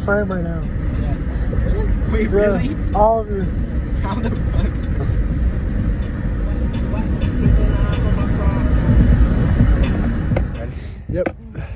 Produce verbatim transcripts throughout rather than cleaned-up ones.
frame right now. Yeah. Wait, really? Yeah, all of it. How the fuck? Yep.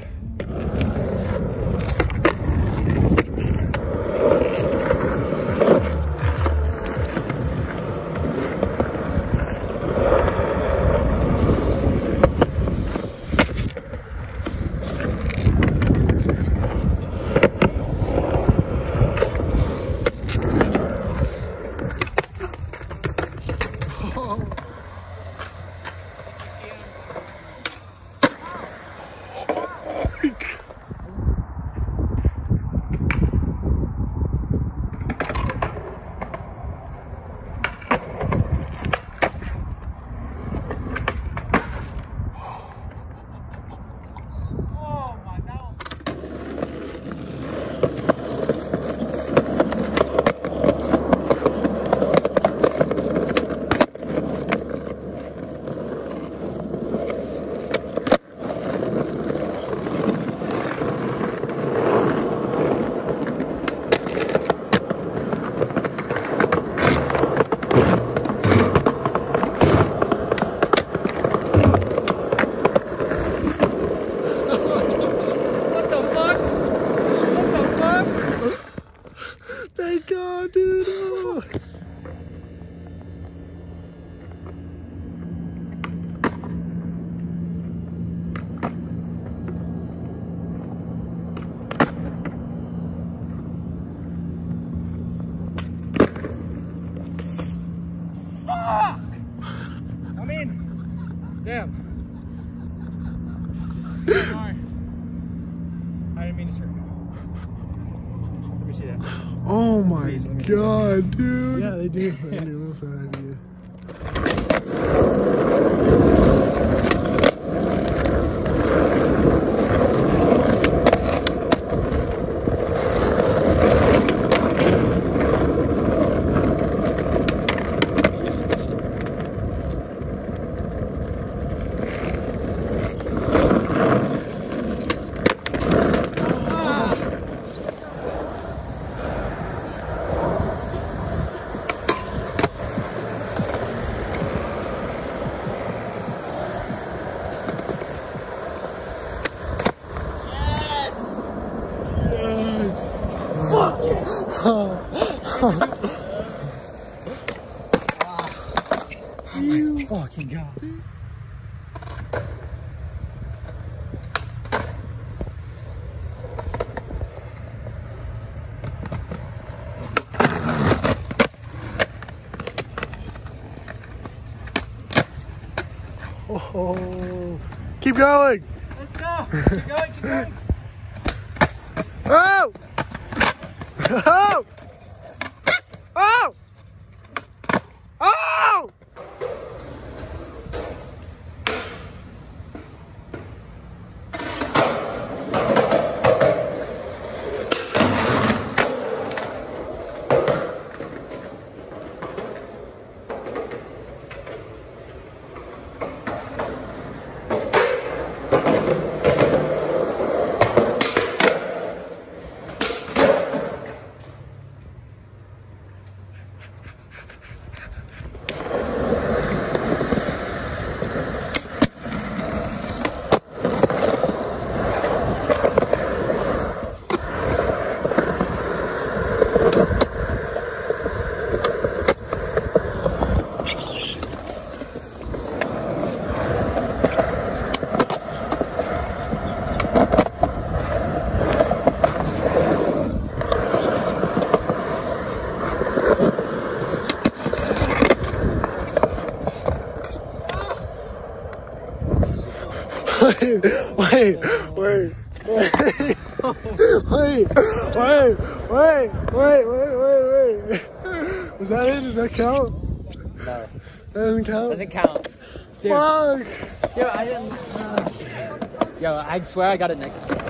Thank God, dude. Oh. Fuck! I'm in. Damn. Sorry. I didn't mean to scream. Let me see that. Oh my Please, let me God, dude. Yeah, they do. They do. That's what I do. Oh my fucking God. Oh, keep going. Let's go. Keep going, keep going. Oh! Oh! Oh! Oh! Wait, wait, wait, wait, wait, wait, wait, wait, wait, wait. Was that it? Does that count? No. That doesn't count? Doesn't count. Dude. Fuck! Yo, I didn't. Uh, yo, I swear I got it next time.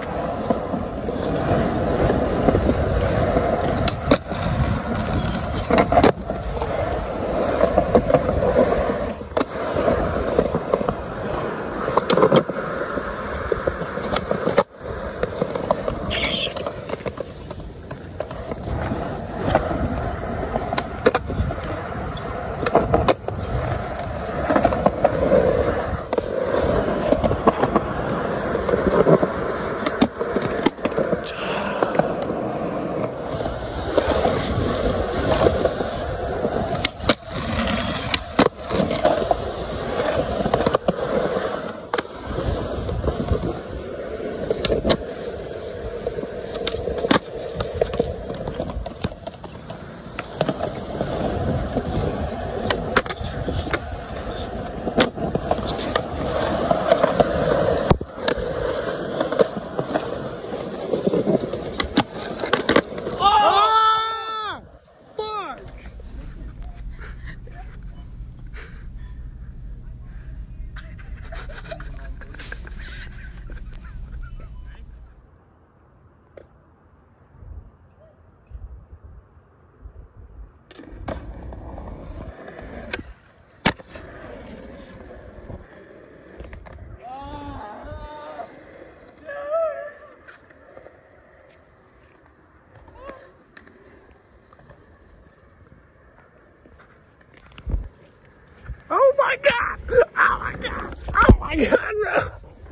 my god! Oh my god! Oh my god, bro!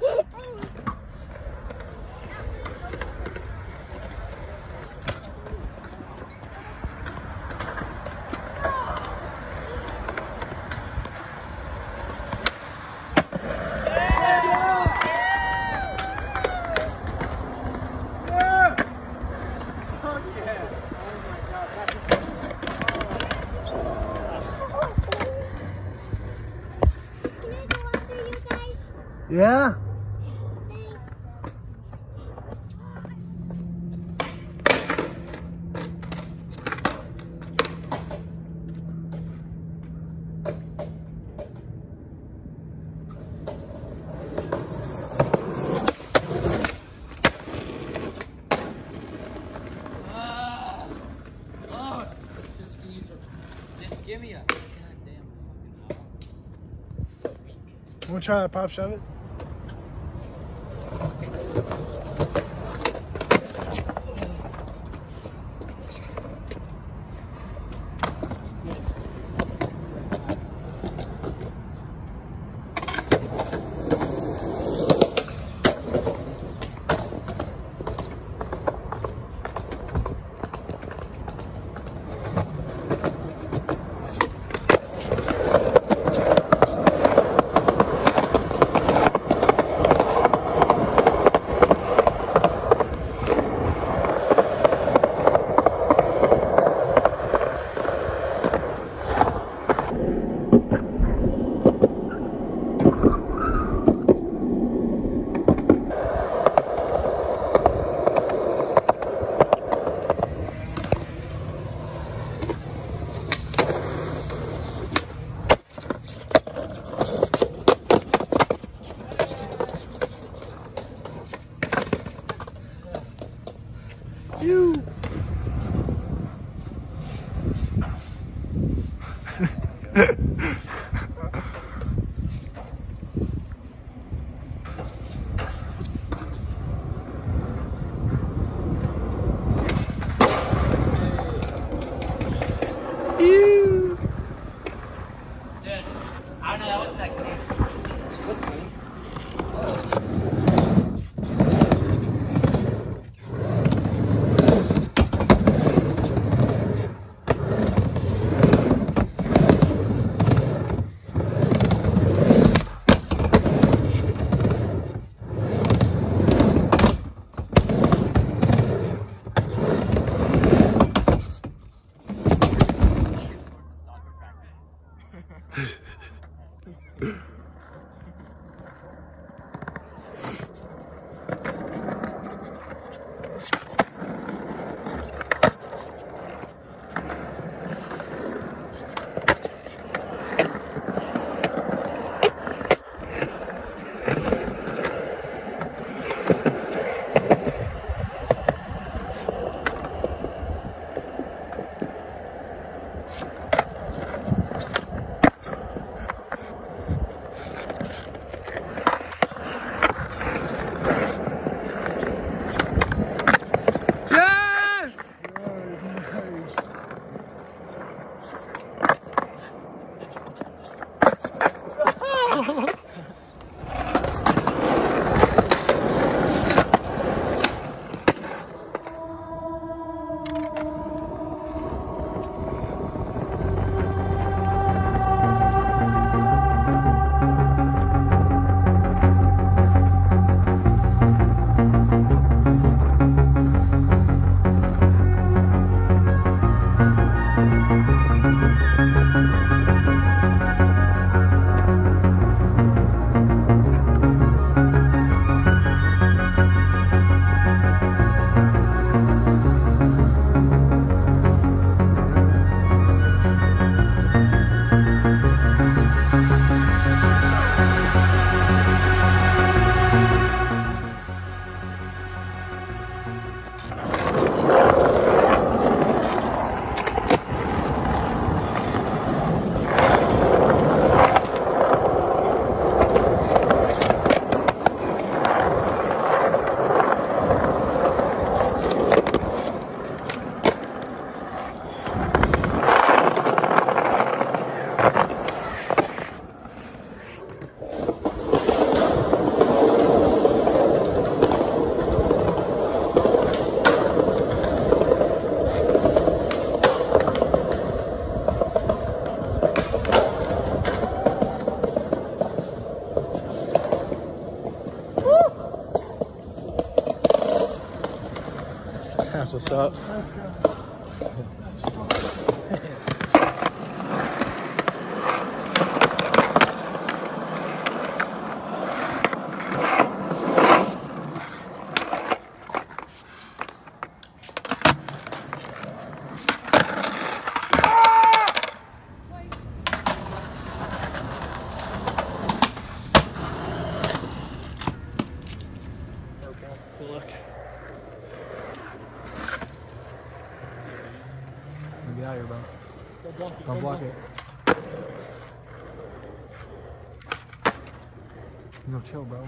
Yeah. Ah, Lord, just use her. Just give me a goddamn fucking arm. So weak. Wanna try that pop shove it? You. You. Dude, I don't know, that wasn't that clean. It looked clean. up. Let's go. That's fun. Good luck. Get out of here, bro. Don't block it. Don't block it. No, chill, bro.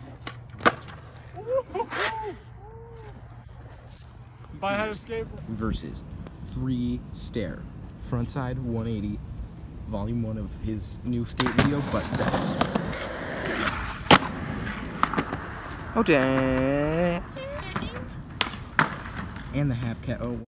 If I had a skateboard. Versus three Stair, frontside one eighty, volume one of his new skate video, Butt Sex. Okay. And the half cat. Oh.